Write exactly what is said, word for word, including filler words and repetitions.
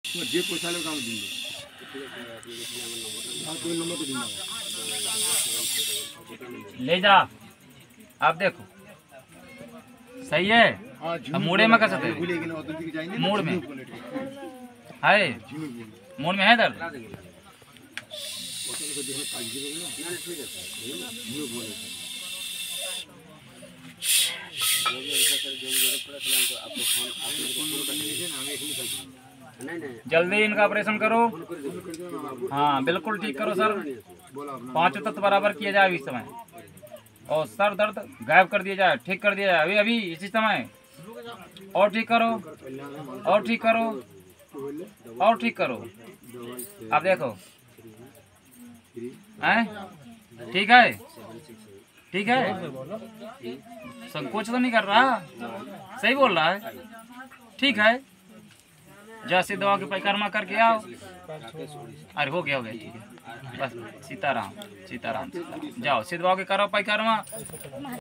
जे पैसा ले काम दिन हां कोई नंबर तो दिन ले जा। आप देखो सही है। अब मोड़े में कैसे थे मोड़ में है मोड़ में है दर्द जल्दी इनका ऑपरेशन करो। हाँ बिल्कुल ठीक करो सर। पांचों तत्व बराबर किया जाए इस समय और सर दर्द गायब कर दिया जाए, ठीक कर दिया जाए अभी अभी इसी समय। और ठीक करो और ठीक करो और ठीक करो। आप देखो हैं ठीक है ठीक है। संकोच तो नहीं कर रहा, सही बोल रहा है। ठीक है जैसे दवा की परिक्रमा करके आओ। अरे हो गया हो गया ठीक है बस। सीताराम सीताराम सीताराम जाओ सिद्ध दवा के करो परिक्रमा।